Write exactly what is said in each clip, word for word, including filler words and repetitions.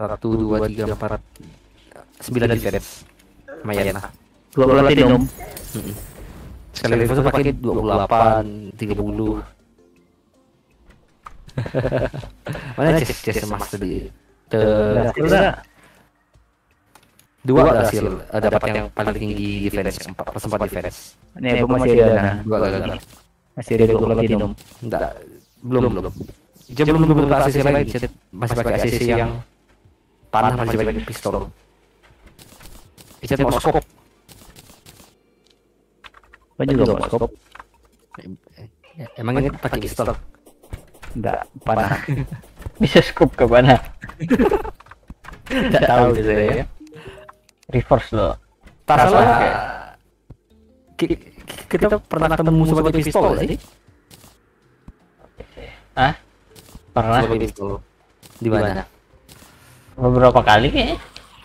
Satu, dua, tiga, empat, sembilan defense. Lumayan lah. dua puluh platinum. Mm-mm. Sekali defense pakai dua puluh delapan, tiga puluh. Mana chest chest emas tadi? Te- Udah. Dua berhasil. Ada dapat yang paling tinggi defense, empat plus empat defense. Nih, gua masih ada nah. Dua gagal. Masih ada dua puluh platinum. Enggak, belum belum. Dia belum belum pakai A C C lain, dia masih pakai A C C yang panah, masih pakai pistol. Dia mau scope. Gua juga mau scope. Emang ini pakai pistol? Enggak, panah. Bisa scope ke mana? Enggak tahu gitu ya. Reverse loh. Tak salah. Ki- Kita pernah ketemu sebagai pistol sih? Hah? Pernah Sebagai pistol. Di mana? beberapa kali kayaknya.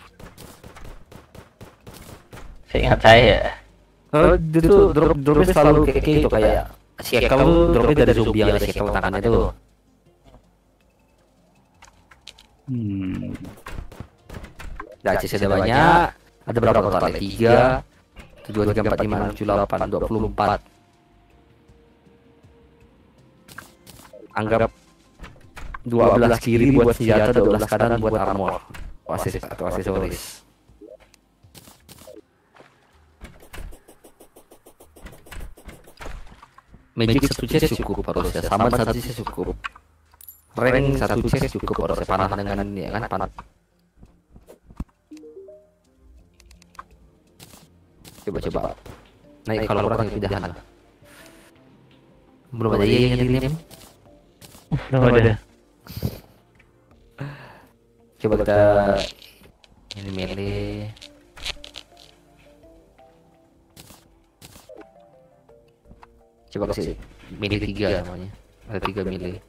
Seingat saya. Oh, itu tuh drop dropnya selalu kayak kayak itu kayak shackle tuh dropnya dari zombie yang ada shackle tangannya itu loh. Hmm. Nah, C C ada banyak. Ada berapa total? Tiga, dua, tiga, empat, lima, enam, tujuh, delapan, dua puluh empat. Anggap dua belas kiri buat senjata, dua belas kanan buat armor akses atau aksesoris. Magic satu chest cukup harusnya, sama satu chest cukup. Rank satu chest cukup harusnya, panah dengan ya kan panah. Coba-coba. Naik kalau kurang ya pindahan lah. Belum ada yang ngirim. Belum ada. Coba kita ini melee. Coba kasih melee tiga namanya. Ada tiga melee.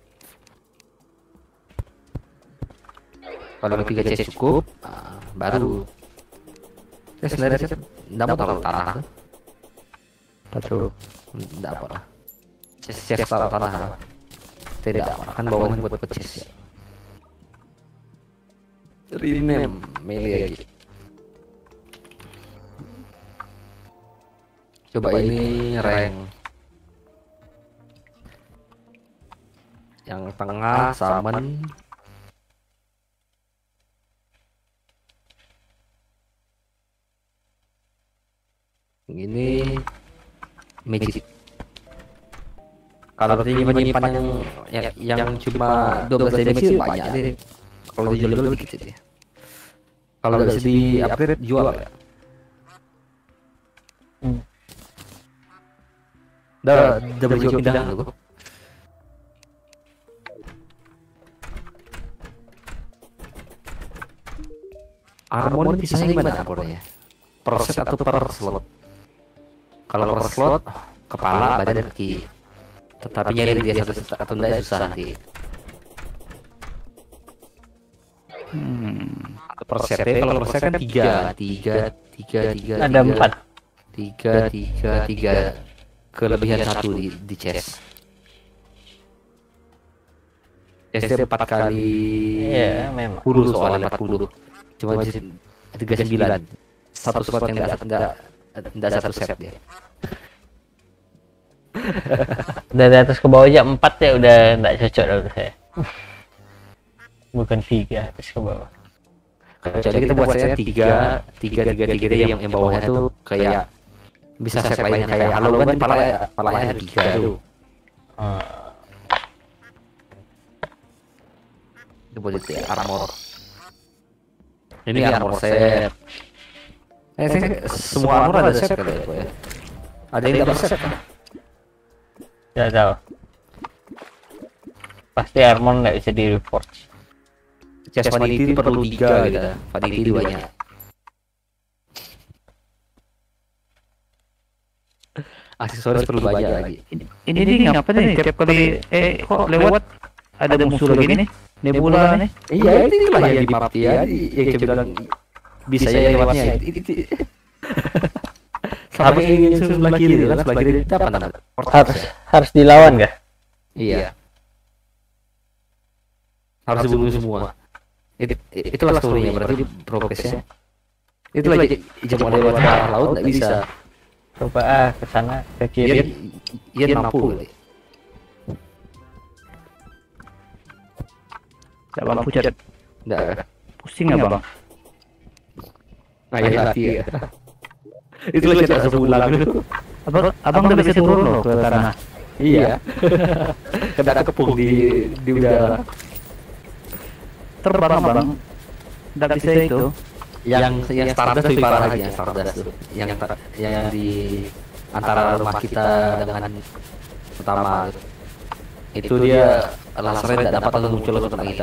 Kalau tiga chest cukup, ah, baru. Ya sebenarnya saya enggak mau taruh tanah. Satu. Enggak apa lah. Chest chest taruh tanah. Tidak, kan bawahnya buat chest ya. Rename melee lagi. Coba ini rank. Yang tengah summon. Ini magic. Kalau tadi menyimpan yang yang, yang cuma dua belas damage banyak deh. Kalau dijual dikit deh. Kalau nggak bisa di upgrade jual ya. Hmm. Dah, dah berjual pindah dulu. Armor ini bisa gimana armornya? Per set atau per slot? Kalau per slot, kepala, badan, kaki. Tetapi nyari dia satu set atau enggak susah nanti. Hmm. Per set, kalau per set kan tiga, tiga, tiga, tiga. Ada empat. Tiga, tiga, tiga. Kelebihan satu di, di chest. Chestnya empat kali. Iya, memang. Puluh soalnya empat puluh. Cuma tiga sembilan. Satu slot yang enggak enggak enggak satu set dia. Dari atas ke bawah aja empat ya udah enggak cocok menurut saya. Bukan tiga atas ke bawah. Kecuali kita buat saya tiga, tiga, tiga, tiga, tiga yang yang bawahnya tuh kayak bisa set lainnya kayak halo kan pala palanya ada tiga tuh. Hmm. Itu buat itu ya, armor. Ini armor set. Eh, saya, semua armor ada set kali ya. Ada yang tidak set kan? Tidak tahu. Pasti armor nggak bisa di reforge. Chest vanity perlu tiga gitu. Vanity banyak. Aksesoris perlu banyak lagi. Ini, ini ngapa nih? Tiap kali eh kok lewat ada musuh lagi nih? Nebula nih? Iya, itulah yang di map ya. Yang saya bilang bisa ya lewatnya. Sampai ingin sebelah kiri kan, sebelah kiri apa namanya? Harus harus dilawan nggak? Iya. Harus dibunuh semua. It, itulah story-nya, berarti progresnya. Itulah j- jam lewat ke arah laut nggak bisa. Coba ah ke sana ke Dia kiri. dia mampu. Tidak mampu cat. Nggak. Pusing ya bang. Nah, ya lagi ya. Itulah cerita sebulan dulu. Abang, abang udah bisa turun loh ke tanah. Iya. Kena kepung di di udara. Terbang abang. Tidak bisa itu. Yang yang Stardust lebih parah lagi, yang Stardust tuh. Yang ta- yang di antara rumah kita dengan utama gitu. Itu dia lasernya tidak dapat langsung muncul ke tempat kita.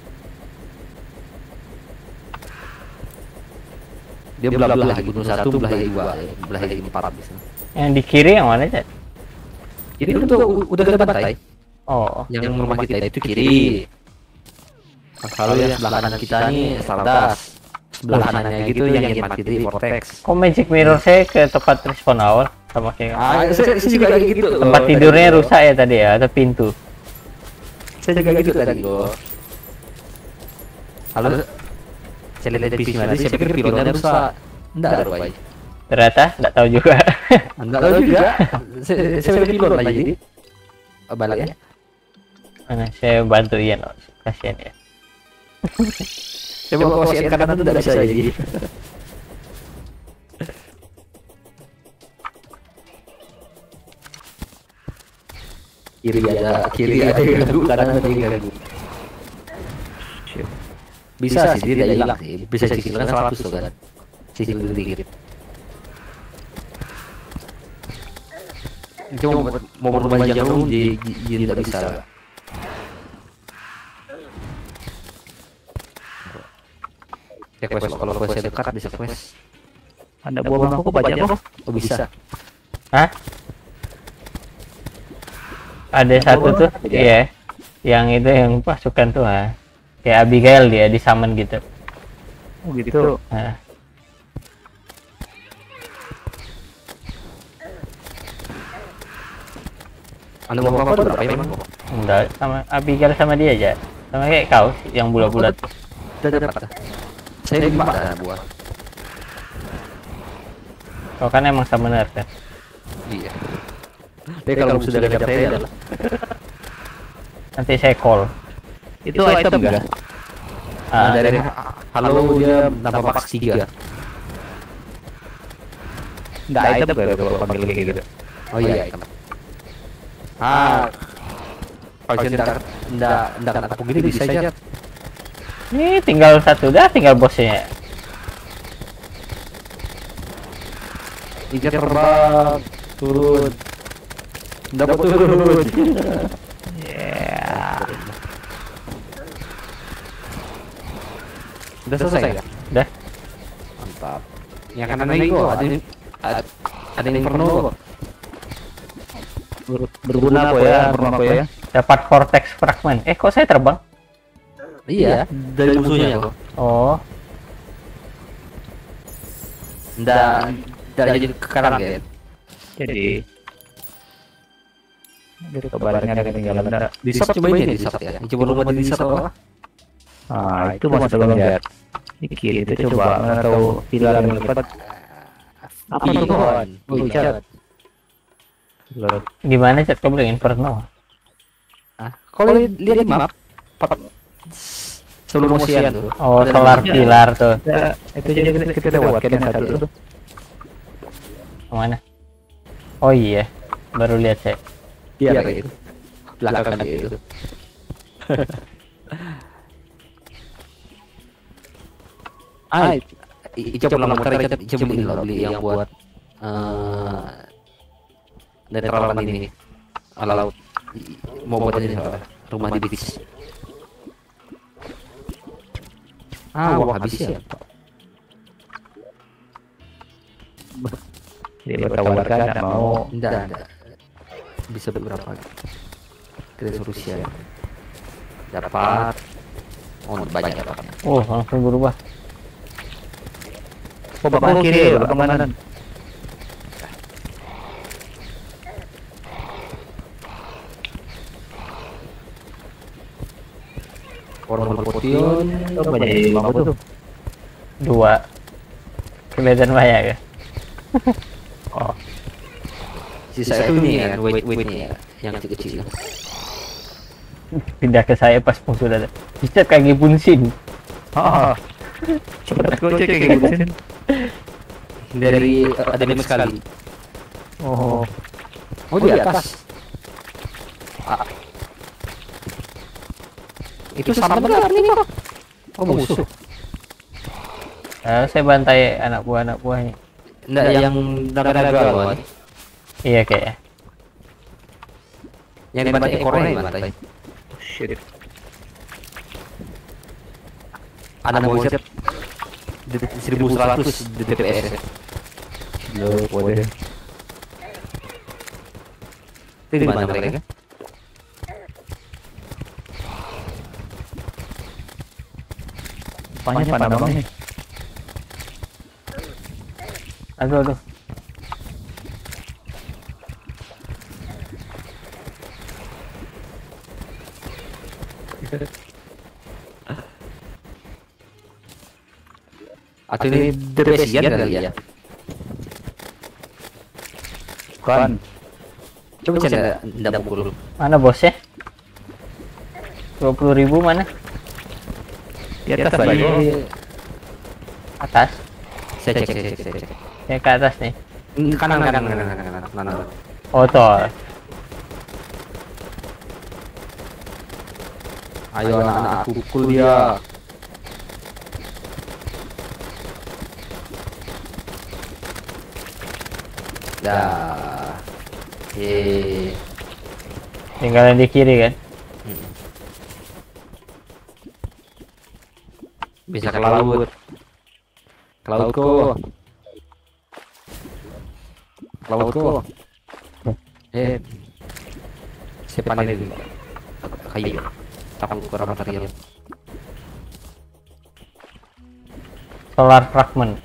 Dia belah belah gunung satu, belah dua, belah empat bisa. Yang di kiri yang mana cat? Ini udah udah ke pantai. Oh, Yang rumah kita itu kiri. Kalau yang sebelah kanan kita nih Stardust. Sebelah kanannya gitu yang yang mati di Vortex. kok Magic Mirror saya ke tempat respawn awal sama kayak Ah, saya, saya juga kayak gitu. tempat loh. tidurnya rusak ya tadi ya atau pintu? Saya juga gitu tadi loh. Halo. Saya lihat di P C tadi, saya pikir pilotnya rusak. Enggak ada rupanya. Ternyata nggak tahu juga. Enggak tahu juga. Saya saya pikir pilot lagi jadi. Oh, balik ya. Mana saya bantu Ian, oh, kasihan ya. Coba kalau si kanan itu tidak bisa jadi. Kiri ada, kiri ada yang ganggu, kanan ada yang ganggu. Bisa sih, dia tidak hilang sih. Bisa cicilan seratus tuh kan. Cicil dikit. Cuma mau mau berubah jauh, dia dia tidak bisa. Ya quest, kalau questnya dekat bisa quest. Ada buah bangku kok banyak kok. Oh bisa. Hah? Ada satu tuh, iya. Yang itu yang pasukan tuh ha. Kayak Abigail dia di summon gitu. Oh gitu. Nah, Anda mau apa berapa ya memang? enggak sama Abigail sama dia aja. Sama kayak kau yang bulat-bulat. Sudah dapat. Saya lima ada buah. Kau kan emang summoner kan. Iya. Tapi kalau sudah ada saya adalah Nanti saya call. Itu item enggak? Ah, dari halo dia nama box tiga. Enggak item enggak kalau panggil kayak gitu. Oh iya item. Ah. Kalau saya tidak tidak tidak kena begini bisa aja. ini tinggal satu dah, tinggal bosnya. Tiga terbang turun. Dapat turun. Ya. Udah selesai ya? Udah. Mantap. Yang kanan lagi kok ada ada, ada yang Inferno kok. Ber- Berguna kok ya, berguna kok ya. Dapat vortex fragment. Eh kok saya terbang? Iya, dari musuhnya kok. Oh, Nggak nggak jadi ke kanan ya. Jadi dari kabarnya ada ketinggalan enggak? Di shop coba ini di shop ya. Coba rumah di shop apa? Ah, itu masih belum lihat. Ini kiri itu coba mana tahu pilar yang lepat. Apa tuh kawan? Oh, cat. Pilar. gimana cat kau bilang Inferno? Ah, kalau li- lihat di map, pat- sebelum Ocean tuh. Oh, Ada solar namanya. pilar tuh. Ya, itu jadi kita, kita lewat kan yang satu tuh. Kemana? Oh iya, baru lihat saya. Iya kayak gitu. Belakang dia itu. Ah, i- Ica pulang motor Ica Ica beli loh beli yang buat eh netralan ini ala laut. I- Mau buat ini apa? Rumah di beach. Ah, wah habis ya. Dia bertawarkan enggak mau. Enggak, enggak. Bisa beberapa kita Rusia ya. Dapat oh banyak dapatnya. Oh, langsung berubah. Oh, bapak kiri, bapak kanan. Oh Formal potion. Coba jadi mampu tuh. Dua. Kelihatan banyak ya. Oh, Sisa itu nih kan, weight weightnya ya, yang kecil-kecil. Pindah ke saya pas musuh ada. Bisa kaki punsin. ah, cepet gue cek kayak gitu. Dari uh, ada damage sekali. Oh, Oh di atas. Ah. Itu sama benar nih kok. Oh musuh. Nah, saya bantai anak buah anak buahnya. Enggak yang naga-naga loh. Iya kayaknya. Yang dibantai ekornya dibantai. shit. Ada mau set seribu seratus D P S. Lo boleh. Itu di mana mereka? Banyak panamangnya. Aduh aduh. Atau ini depresian kali ya? Bukan. Coba cek enggak pukul. Mana bosnya? dua puluh ribu mana? Di atas lagi. Atas. Saya cek, saya cek, saya cek. Ya ke atas nih. Kanan, kanan, kanan, kanan, kanan, kanan. Oh toh. Ayo anak-anak pukul dia. Dah. Eh. Tinggalan di kiri kan? Bisa ke laut. Ke laut kok. Ke laut kok. Eh. Saya panen dulu. Kayu. Takut kurang material. Solar fragment.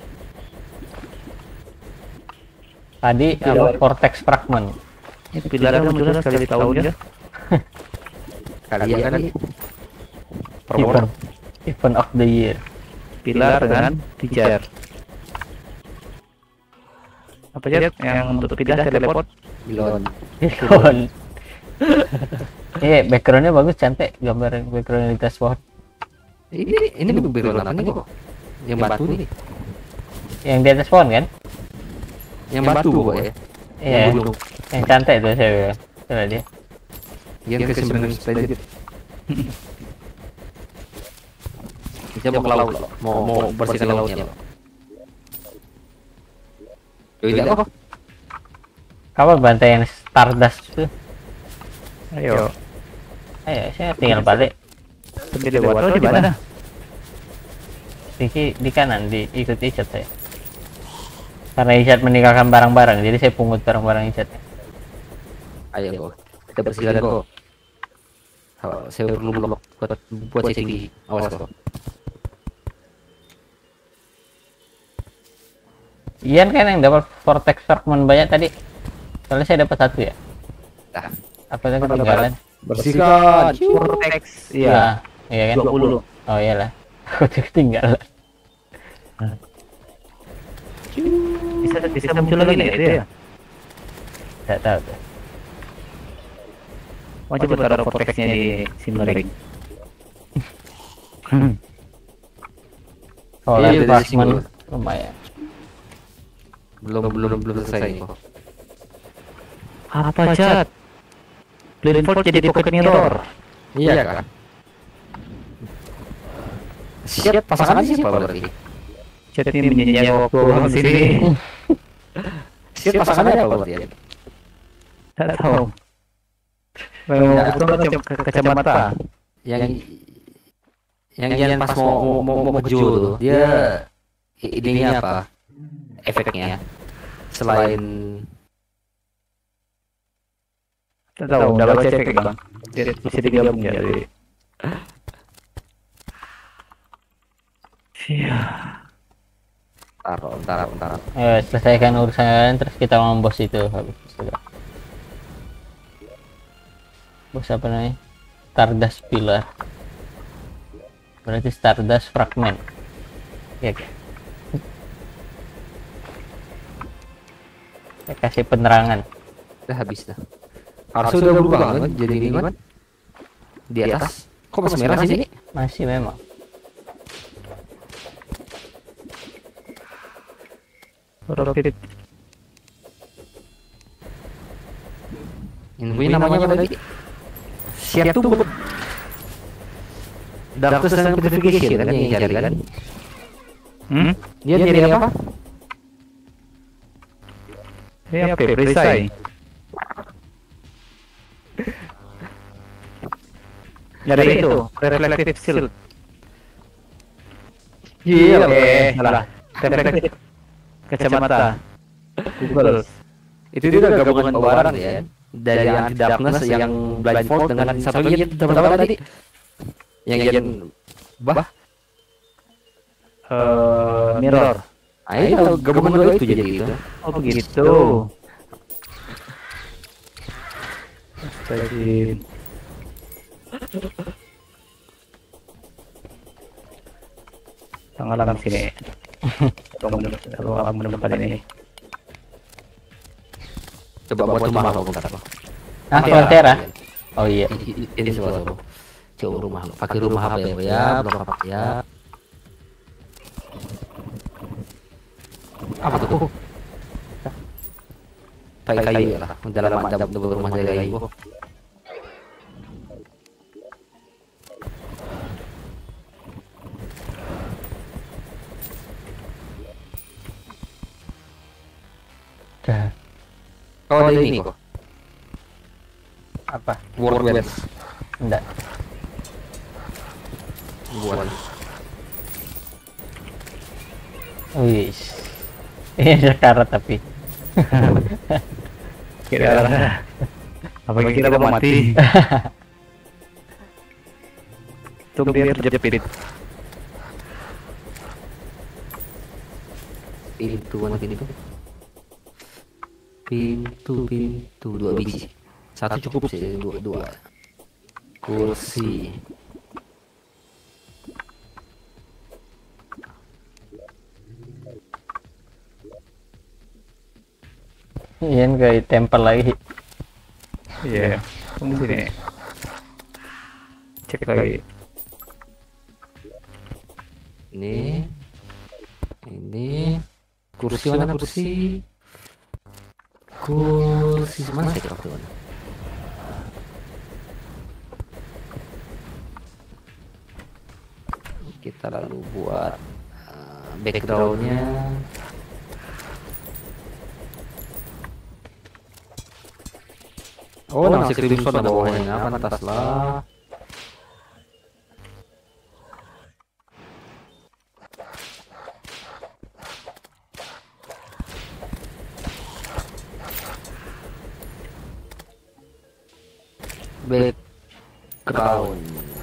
Tadi apa vortex fragment. Ini pilarnya muncul sekali di tahun ya. Kalian kali. Event, event of the year. Pilar dengan pijar. Apa aja yang untuk pindah teleport? Bilon. Elon. Eh, backgroundnya bagus, cantik gambar background di dashboard. Ini ini background apa nih kok? Yang batu nih. Yang di atas pohon kan? Yang batu kok ya. Iya. Yang Yang cantik tuh saya. Coba dia. Yang ke sembilan splendid. Kita mau ke laut, mau mau bersihkan lautnya. Yoi tidak kok. Kapan bantai yang Stardust tuh? Ayo. Ayo, saya tinggal balik. Sendiri water di mana? Di, ki- di kanan, di ikut Icat saya. Karena Icat meninggalkan barang-barang, jadi saya pungut barang-barang Icat. Ayo kok. Kita bersihkan kok. Oh, saya perlu blok buat buat tinggi. Awas kok. Ian kan yang dapat vortex fragment banyak tadi. Soalnya saya dapat satu ya. Nah, Apa tadi ketinggalan? bersihkan. Vortex. Iya. Nah, iya kan? dua puluh. Oh iyalah. Aku ketinggalan. Bisa bisa muncul lagi nih itu ya. Tidak tahu tuh. Mau coba taruh vortexnya di simmering. Solar Iya, dari fragment simbol. lumayan. Belum belum belum selesai kok. Apa cat? Blindfold jadi pocket mirror. Iya kan? Siap pasangan sih Pak berarti. Cat ini menyanyi waktu orang sini. Siap pasangannya apa berarti? Tak tahu. Memang betul kacamata. Yang yang yang pas mau mau mau keju tuh dia idenya apa? Efeknya selain Tak tahu. Dalam cek bang. Jadi bisa digabung ya. Jadi. Iya. taruh ntar ntar Ayo, selesaikan urusan kalian terus kita mau bos itu habis itu. Bos apa namanya? Stardust Pillar. Berarti Stardust Fragment. Ya, saya kasih penerangan. Udah habis dah. Harusnya udah berubah kan jadi ini kan? Di atas. Kok masih merah sih ini? Masih memang. Rocket. Infoin namanya apa tadi? Siap tuh. Darkness dan Purification kan yang cari kan? Hmm? Dia nyari apa? Ini apa? Perisai. Nyari itu, reflective shield. Iya, Eh, salah. Reflective kacamata. Google. Itu juga gabungan barang ya. Dari anti darkness yang blindfold dengan satu lagi teman-teman tadi. Yang yang bah Eh, mirror. ayo gabungan dua itu jadi gitu. Oh begitu. Jadi tanggal alam sini. Kalau alam menemukan ini. Coba buat rumah lo bentar lo. Ah, Frontera. Oh iya. Ini coba coba. Coba rumah lo. Pakai rumah apa ya? Ya, belum apa ya. Apa tuh? Pakai kayu lah. Dalam ada rumah dari kayu. Dah. Kau ada ini kok. Apa? World Web. Enggak. Buat. Wih. Ini ada karat tapi. Kira apa kira mau mati? Tuh biar terjepit. Pintu mana pintu? Pintu pintu dua biji. Satu cukup sih, dua dua. Kursi. Ian kayak tempel lagi. Iya. Tunggu sini. Cek lagi. Ini. Ini. Kursi mana kursi? Kursi mana sih waktu mana? Kita lalu buat uh, backgroundnya. Oh, nasi crimson ada bawahnya, pantas lah. Background.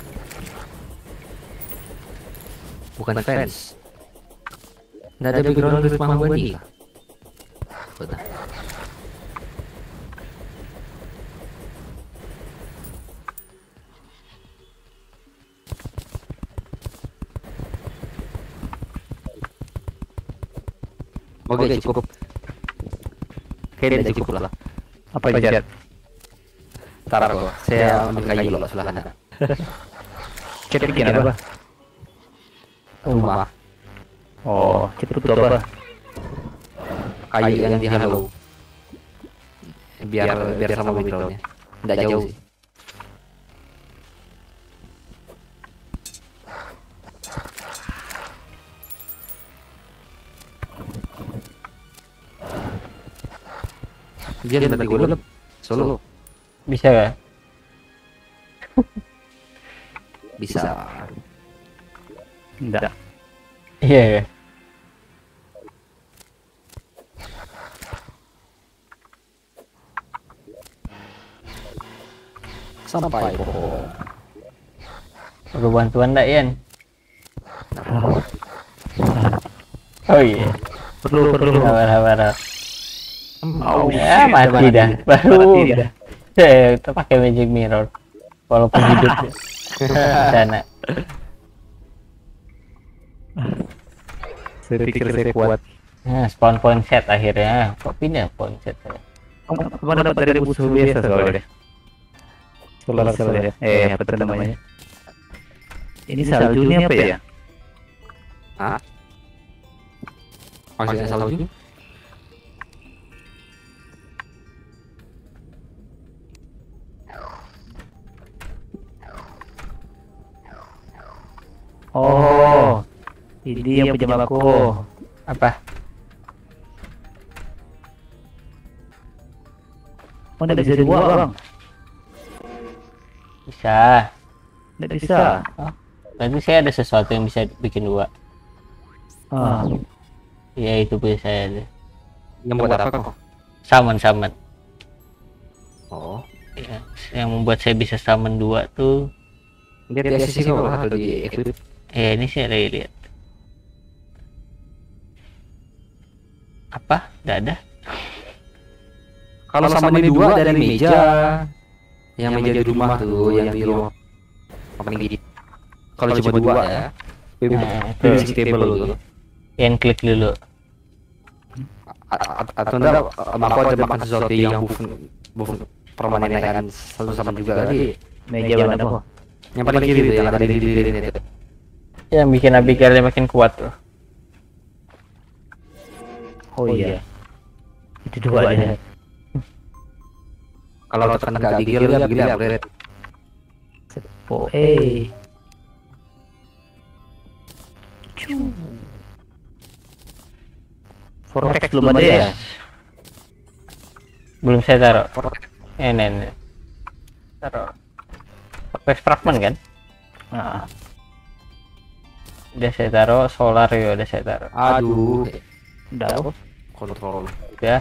Bukan fans. Nggak ada background di rumah gua nih. Betul. Oke, cukup. Kayaknya udah cukup lah. Apa aja? Taruh kok. Saya ambil kayu loh sebelah kanan. Cek bikin apa? Rumah. Oh, cek itu apa? Kayu yang di halo. Biar biar sama backgroundnya. Nggak jauh sih. Dia nanti gue belum solo Bisa gak? bisa. Enggak. Iya ya. Sampai pohon. Perlu bantuan enggak, Ian? Oh iya. Perlu perlu. Sabar-sabar. Mau. Ya mati dah. Baru udah. Kita pakai magic mirror. Walaupun hidup di sana. Saya pikir saya kuat. Nah, spawn point set akhirnya. Kok pindah point set saya? Kemana dapat dari musuh biasa soalnya. Solar cell ya. Eh, apa itu namanya? Ini salju ini apa ya? Ah, maksudnya salju? Oh, ini yang pinjam aku. Apa? Oh, nggak bisa dua bang? Bisa. Nggak bisa. Berarti saya ada sesuatu yang bisa bikin dua. Ah, Ya itu punya saya deh. Yang buat apa kok? Summon summon. Oh, Ya, yang membuat saya bisa summon dua tuh. dia di sisi kok atau di equip? Ya ini saya lagi lihat. Apa? Nggak ada. Kalau sama ini dua dari meja, yang meja di rumah tuh, yang di ruang paling gede. Kalau cuma dua ya, Nah, basic table tuh. Yang klik dulu. A- a- Atau enggak, aku ada makan sesuatu yang buff buff permanen kan selalu sama juga kali. meja mana kok? Yang paling kiri tuh, yang ada di di di itu. Yang bikin Abigail makin kuat tuh. Oh iya. Itu dua aja. Kalau tekan nggak digil ya begini upgrade. Oh, eh. Vortex belum ada ya? Belum saya taruh. Eh, ini, ini. Taruh. Pakai fragment kan? Nah, Udah saya taruh. Solar ya udah saya taruh. Aduh, udah apa? kontrol. Udah.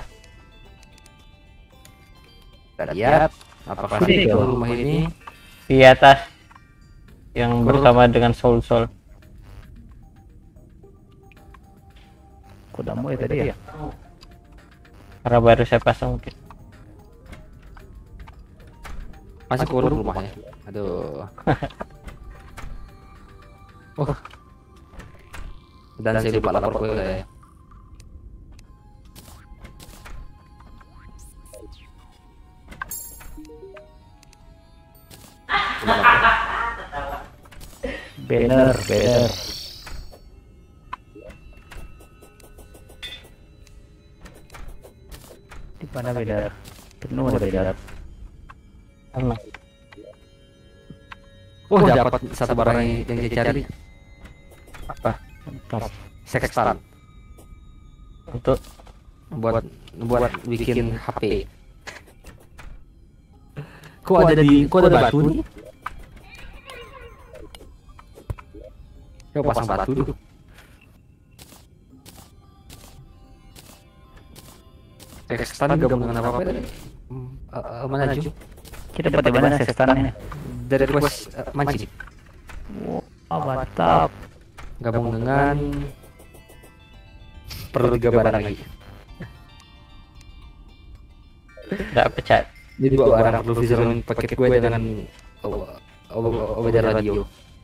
Kita lihat apakah Ini di kok. rumah ini Di atas. Yang bersama dengan soul soul. Kudamu ya tadi ya? Karena baru saya pasang mungkin. masih kurung rumahnya. Aduh. Oh. Dan saya lupa lapor ke ya. Banner, banner. Di mana banner? Penuh ada banner. Emang. Oh, dapat satu barang yang yang dia cari. Apa? Mantap. Sextant Untuk buat buat bikin H P. Kok ada di kok ada batu nih? Coba pasang batu dulu. Sextant gabung dengan apa apa tadi? Hmm, eh, eh, mana Ju? Kita dapat di mana sextannya? Dari request eh, mancing. Oh, mantap. Gabung dengan perlu tiga barang lagi. nggak pecat. Jadi dua barang perlu vision paket gue dengan Obeda radio.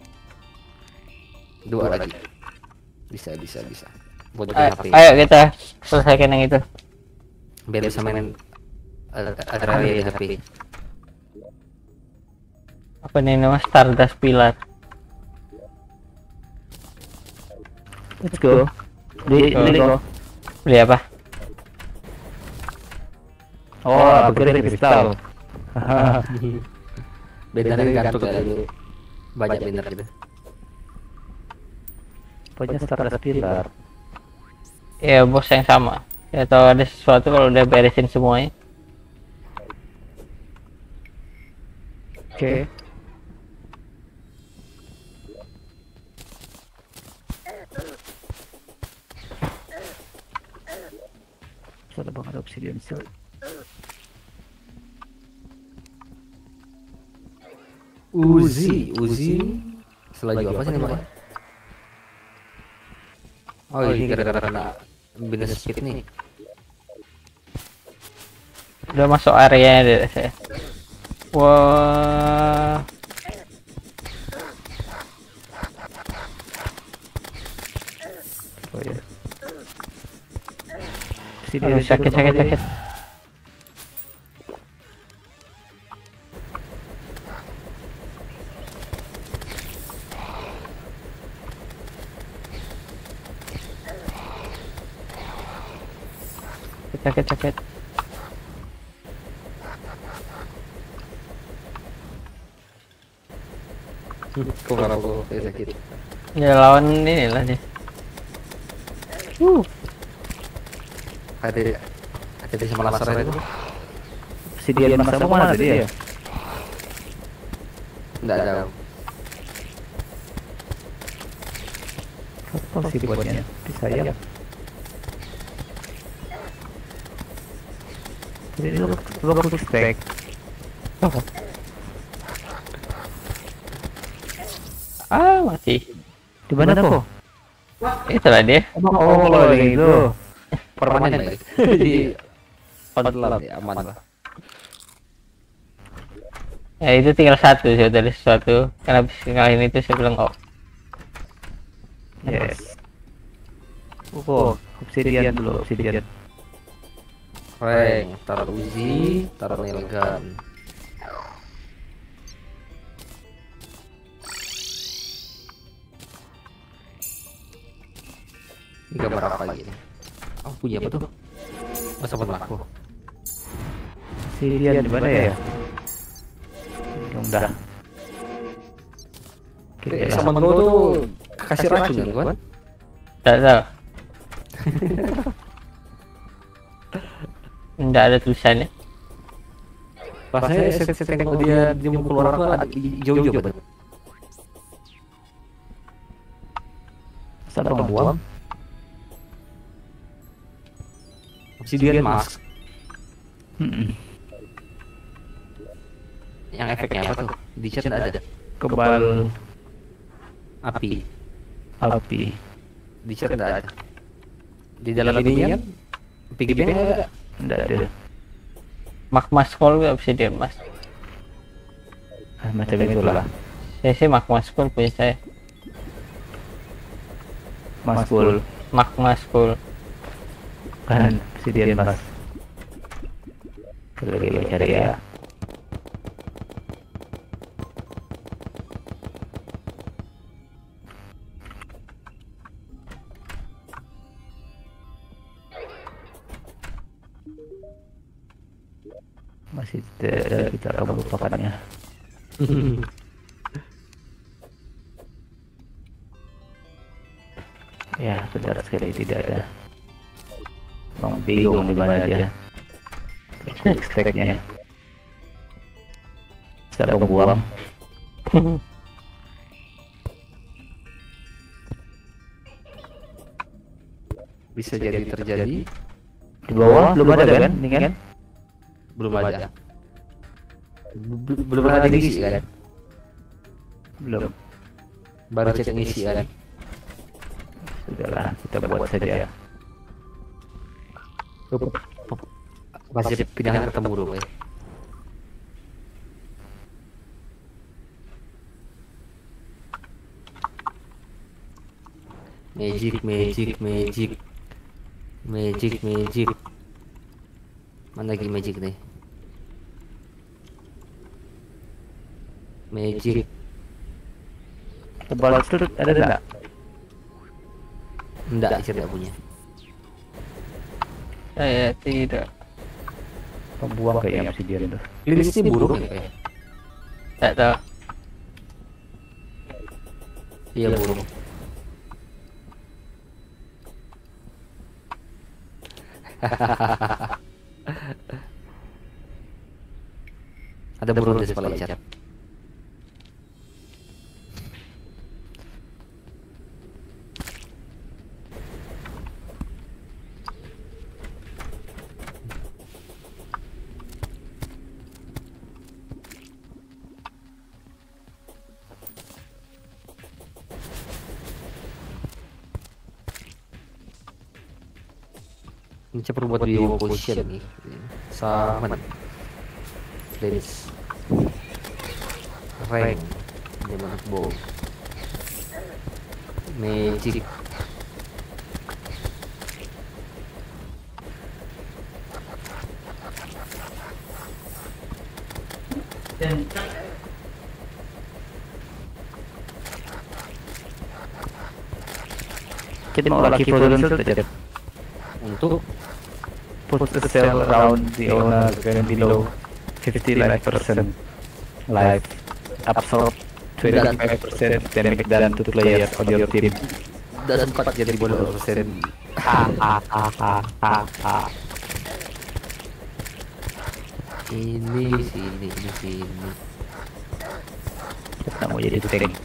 Dua lagi. Bisa bisa bisa. Buat bikin Ayo, H P. ayo kita selesaikan yang itu. Biar bisa main Agraria di H P. Apa nih nama Stardust Pilar? Let's go. Di Oh. ini kok. Beli apa? Oh, upgrade kristal. Bannernya gantung kayak dulu. Banyak banner gitu. Pokoknya Stardust Pilar. Ya bos yang sama. Ya tahu ada sesuatu kalau udah beresin semuanya. Oke. Sudah bang ada obsidian shield. Uzi, Uzi. Selaju apa sih namanya? Oh, ini gara-gara kena bonus speed nih. Udah masuk area deh saya. Wah. Oh ya. Obsidian Aduh, sakit sakit sakit. Sakit sakit. Kok nggak aku kayak sakit? Ya lawan ini lah dia. Ada ada di sama laser itu. Obsidian Mas kamu mana tadi ya? Enggak ada. Apa sih buatnya? Bisa ya. Jadi lu lu aku stack. Ah, mati. Di mana kok? Itulah dia. Emang oh kalau itu Permanen lagi. Di online ya, aman lah. Ya itu tinggal satu sih dari sesuatu. Karena habis ngalahin itu saya bilang oh. yes. Oh, obsidian dulu, obsidian. Rank, taruh Uzi, taruh nailgun. Ini gambar apa lagi nih? Oh, punya apa tuh? Masa pun aku. Obsidian di mana ya? Yang udah. Eh, sama gua tuh kasih racun kan, gua? Tidak tahu. Tidak ada tulisannya. Pas saya saya saya tengok dia dia mau keluar tuh ada jauh-jauh banget. Siapa yang buang? Obsidian mask. Hmm. Yang efeknya apa tuh? Di chat nggak ada. Kebal Api. api. Di chat nggak ada. Di dalam ini kan P G B nggak ada. Enggak ada. Magma Skull gue obsidian mas. Ah, macam itulah. Saya sih Magma Skull punya saya. Maskul Magma Skull. kan obsidian mas. Kalau lagi cari ya. Masih tidak kita akan melupakannya. Ya, benar sekali tidak ada. Bang bingung di mana dia. Stacknya. Saya mau buang. Bisa jadi terjadi. Di bawah belum ada kan? Ini kan? Belum ada. Bel- Belum ada ngisi kan? Belum. Baru cek ngisi kan? Sudahlah, kita buat saja. Masih pindahan ketemu dulu ya. Magic, magic, magic, magic, magic. Mana lagi magic nih? Magic. Tebal itu ada enggak? Enggak, saya tidak punya. Saya tidak. Pembuang kayaknya obsidian itu. Lilisnya buruk ya kayak. Tidak tahu. Iya buruk. Ada burung di sebelah chat. Ini cepat buat bio potion nih. Sama Lens Rank Demon Bow Magic Kita mau lagi frozen shield aja. Untuk Put the cell around the owner and below fifty life percent life. Absorb twenty-five percent damage done to players on your team. dan empat jadi bonus persen. Ini sini ini sini. Kita mau jadi tank.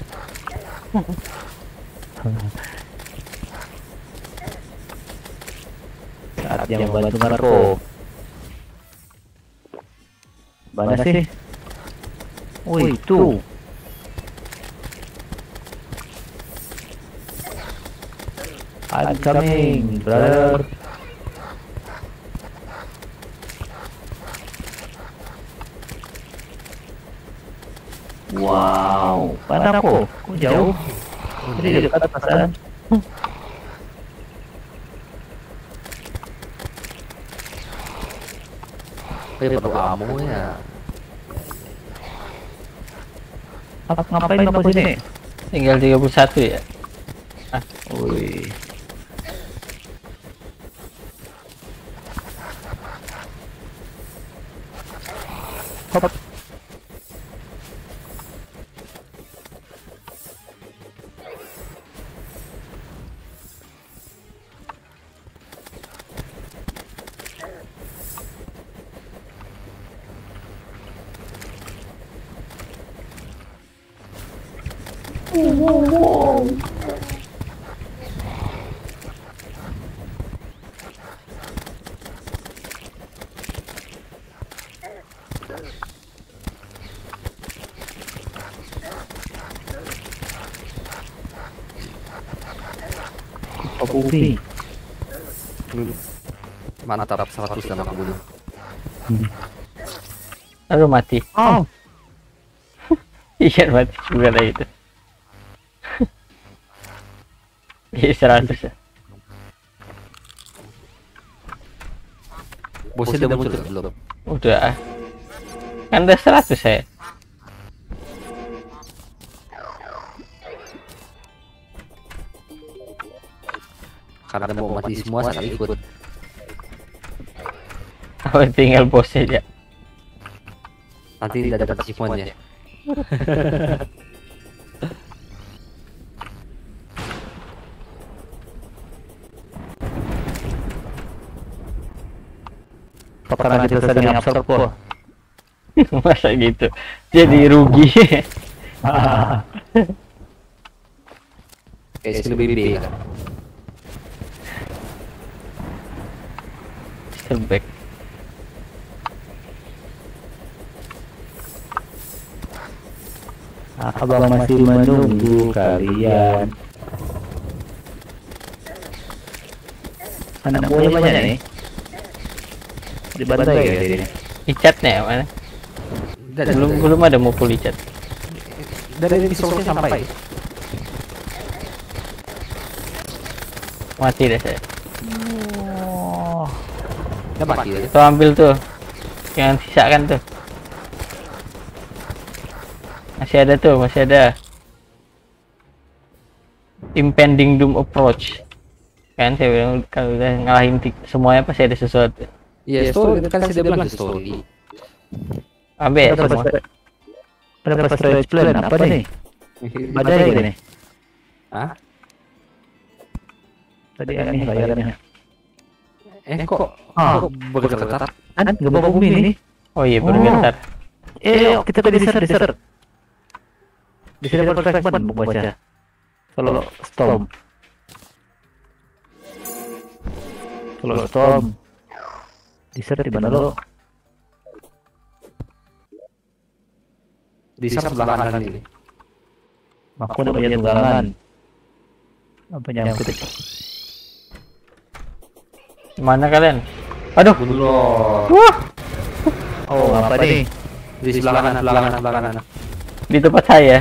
Saatnya membantu Marco. Mana sih? Oh itu. I'm coming, brother. Wow, mana kok? Kok jauh? Jadi di dekat pasan. Eh, perlu ammo ya. Apa ngapain kamu sini? Tinggal tiga puluh satu ya. Ah, wih. Hop. Kopi. Mantap seratus dan aku bunuh. Lalu mati. Oh. Iya mati juga lah itu. Iya seratus ya. Bosnya udah muncul belum? Udah. Kan udah seratus ya. Karena mau mati semua saat ikut. Oh, tinggal bos aja. Nanti tidak dapat achievementnya. Karena kita sedang absorb kok. Masa gitu. Jadi rugi. Kayak skill B B kan. Terbaik. Abang masih menunggu kalian. Anak buahnya banyak nih. Dibantai ya ini. Icatnya mana? Belum belum ada mukul icat. Dari resource sampai. Mati deh saya. Oh. Udah mati ya. Tuh ambil tuh. Yang sisa kan tuh. Masih ada tuh, masih ada. Impending Doom Approach. Kan saya bilang kalau udah ngalahin semuanya pasti ada sesuatu. Iya, story kan saya bilang story. Ambil ya semua. Berapa storage plan? Apa nih? Badai gini. Hah? Tadi aneh layarnya. Eh kok? Ah, Kok bergetar? kan gempa bumi ini. Oh iya bergetar. Eh, kita ke desert, desert. Di sini ada fragment mau baca. Kalau storm. Kalau storm. Desert di mana lo? Di sebelah kanan ini. Aku udah punya tunggangan. Apa nyampe itu? Mana kalian? Aduh. Bunuh. Wah, Oh, apa nih? Di sebelah kanan, sebelah kanan, sebelah kanan. di tempat saya.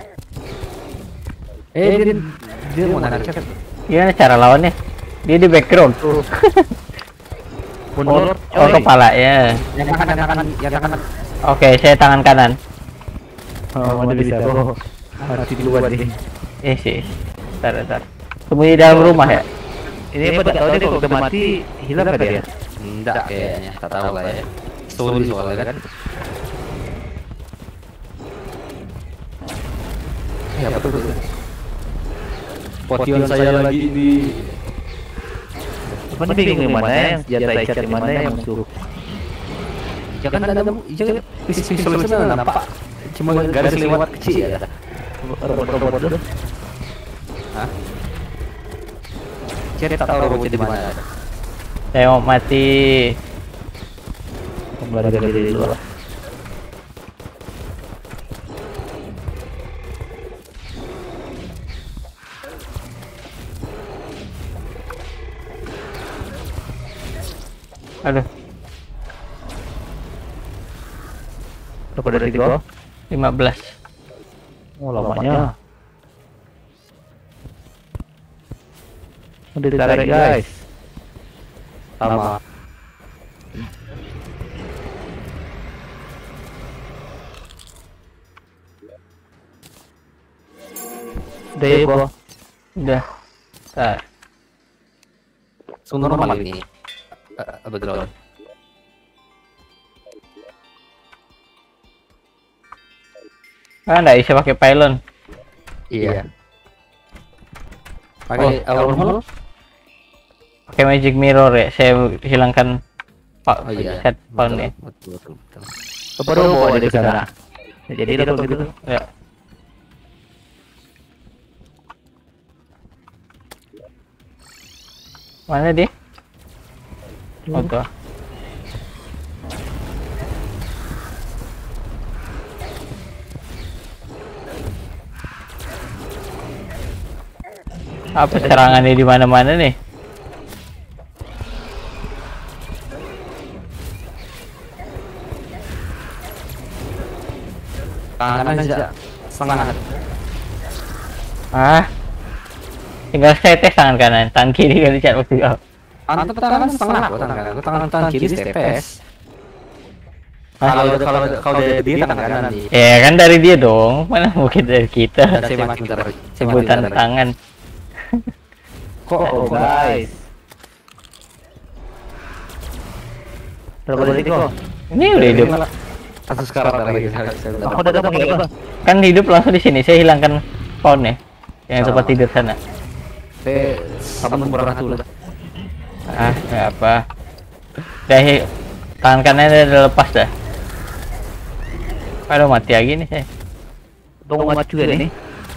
Eh, dia dia mau narik chat. Gimana cara lawannya? Dia di background. Mundur. Oh kepala ya. Yang kanan, yang kanan, yang kanan. Oke, saya tangan kanan. Oh, mana bisa oh. Mati duluan nih. Eh sih. Bentar, bentar. Sembunyi dalam rumah ya? Ini apa tak tahu deh kalau udah mati hilang kan dia? Enggak kayaknya, tak tahu lah ya. Story soalnya kan. Ya betul betul. Potion saya lagi di. Apa nih bingung mana yang senjata icat di mana yang musuh? Jangan ada jangan pistol sana nampak. Cuma garis lewat kecil ya. Robot-robot tuh. Hah? Cari tak tahu robotnya di mana. Saya mau mati. Kembali dari luar. Aduh, Berapa dari tiga? lima belas. Oh lamanya. Udah ditarik guys. Sama. Udah ya bro. Udah. Bentar. So normal ini. Uh, background. Ah, nggak bisa pakai pylon. Iya. Pakai awal hole. Pakai magic mirror ya. Saya hilangkan pak Oh iya. set poundnya. Betul betul betul. Baru bawa dia ke sana. Jadi dia kalau gitu. Ya. Mana dia? Oh tuh. Apa serangannya di mana-mana nih? Tangan aja setengah. Ah, tinggal saya tes tangan kanan, tangan kiri kali cat waktu itu. Antum tangan setengah kok tangan kanan. Tangan tangan kiri stepes. Kalau kalau kalau dari dia tangan kanan nih. Ya kan dari dia dong, mana mungkin dari kita. Dan saya mati bentar. Saya mati Sebutan bentar. tangan. Kok Oh guys. Berapa detik kok? Ini udah hidup. Kasus sekarang lagi saya udah. Aku udah dapat apa? Kan hidup langsung di sini. Saya hilangkan poundnya. Yang sempat tidur sana. Saya sama kurang satu lah. Ah, nggak apa. Dah, hi- tangan kanannya udah lepas dah. Aduh, mati lagi nih saya. Tunggu mati juga nih.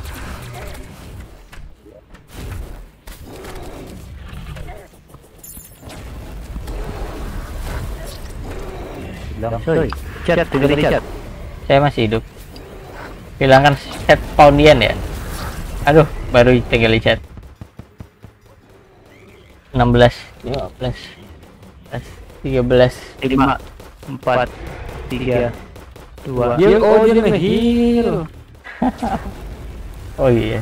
Bilang coy. Chat, tinggal di chat. Saya masih hidup. Hilangkan set poundian ya. Aduh, baru tinggal di chat. enam belas, lima belas, tiga belas. lima, empat, tiga, dua. Dia oh dia ngehil. Oh iya.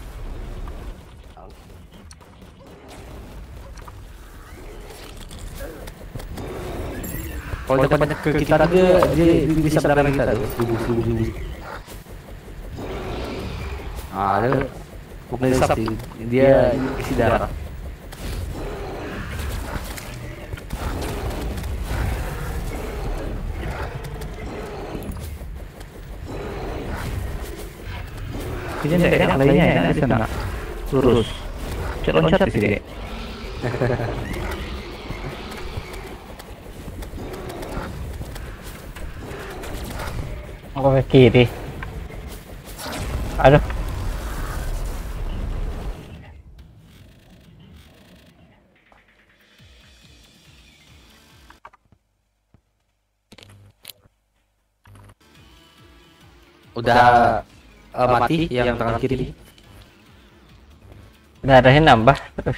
Kalau dapat ke kita dia dia bisa berdarah kita tuh. Ah, ada bukan sapi, dia isi darah. Ini enggak enak lainnya ya di sana. Lurus. Cek loncat di sini. Aku ke kiri. Aduh. Udah uh, mati yang tangan kiri. Darahnya nambah terus.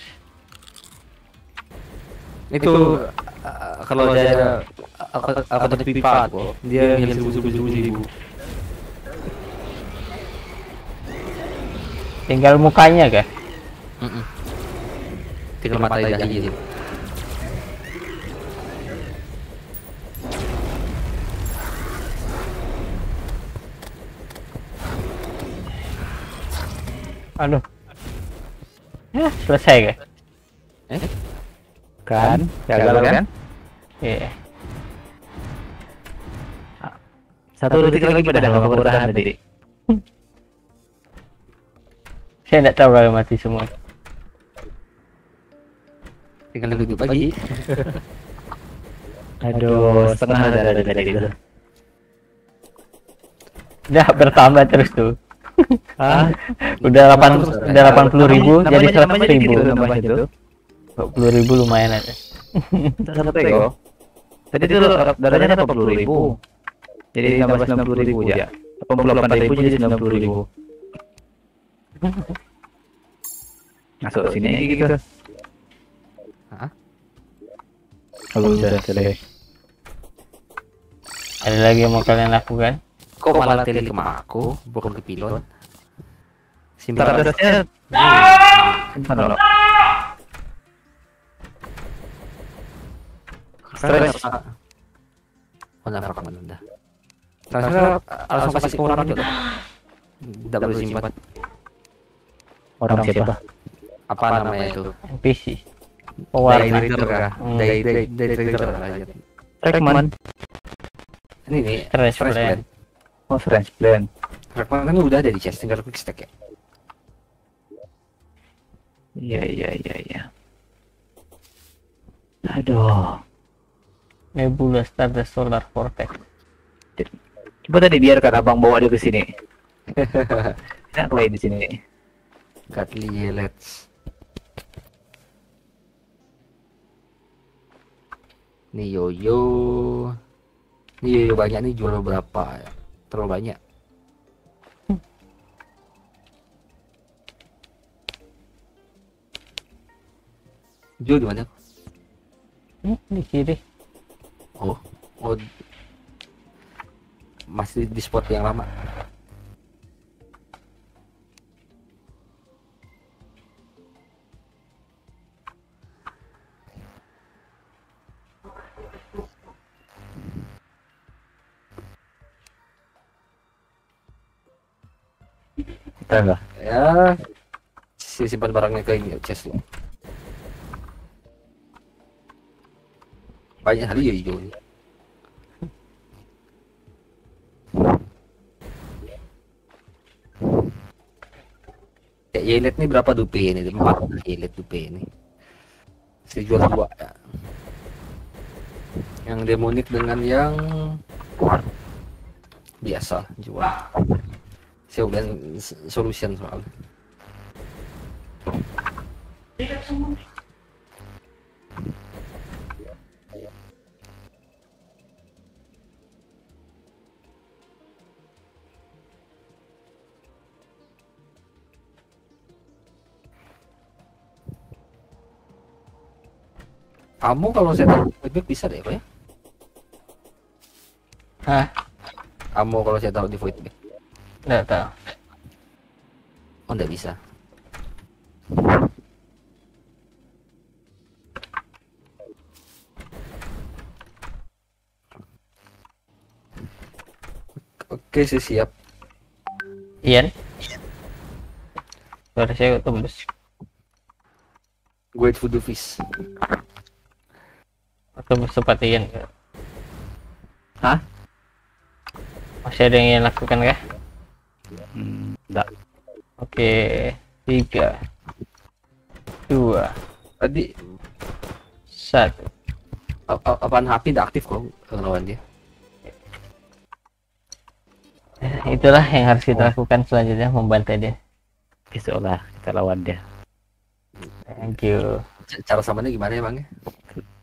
Itu uh, kalau dia aku aku tadi pipa kok. Dia yang seribu seribu seribu. Tinggal mukanya kah? Heeh. Tinggal mata dahi. Aduh. Ya, selesai kan? Eh? Kan? Gagal kan? Iya. Satu detik lagi pada nggak bertahan tadi. Saya nggak tahu kalau mati semua. Tinggal lebih pagi. Aduh, setengah ada ada tadi gitu. Udah bertambah terus tuh. Ah, Udah delapan udah delapan puluh ribu jadi seratus ribu. Gitu, nambahnya itu. Dua puluh ribu lumayan aja. Satu ego. Tadi itu darahnya delapan puluh ribu. Jadi nambah sembilan puluh ribu ya. delapan puluh delapan ribu jadi sembilan puluh ribu. Masuk sini aja gitu. Hah? Kalau bisa selesai. Ada lagi yang mau kalian lakukan? Kok malah tele ke aku, bukan ke pilot? Simpan. Teratasnya simpan loh. Stres. Oh, nggak rekaman udah. Transfer langsung kasih ke orang aja. Tidak perlu simpan. Orang siapa? Apa namanya itu? N P C. Pewarna. Day trader kah? Hmm. Day day day trader aja. Trackman. Ini nih. Stress stress plan. plan. Oh, French plan. Trackman kan udah ada di chest, tinggal quick stack ya. Iya iya iya iya. Aduh. Nebula Stardust Solar Vortex. Coba tadi biarkan abang bawa dia ke sini. Enak play di sini. Gatli let's. Nih yoyo. Nih yoyo banyak nih, jual berapa ya? Terlalu banyak. Jual di mana? Hmm, di kiri. Oh, oh. Masih di spot yang lama. Kita enggak. Ya, si simpan barangnya ke ini chest lo. Banyak hari ya hijau ini. Ya, Yelet nih berapa dupe ini? Empat Yelet dupe ini. Saya jual dua ya. Yang demonik dengan yang biasa jual. Saya udah solution soalnya. Kamu kalau saya taruh di void bisa deh, Pak ya? Hah? Kamu kalau saya taruh di void bag. Nggak tahu. Oh, nggak bisa. Oke, sih siap. Ian? Suara saya kok tembus. Gue voodoo fish. Tembus tempat Ian. Hah? Masih ada yang Ian lakukan kah? Hmm, enggak. Oke, tiga, dua, Tadi satu. a- a- apaan H P nggak aktif kok lawan dia. Eh, Itulah yang harus kita lakukan selanjutnya, membantai dia. Besok lah kita lawan dia. Thank you. C- Cara samanya gimana ya, Bang? Ya?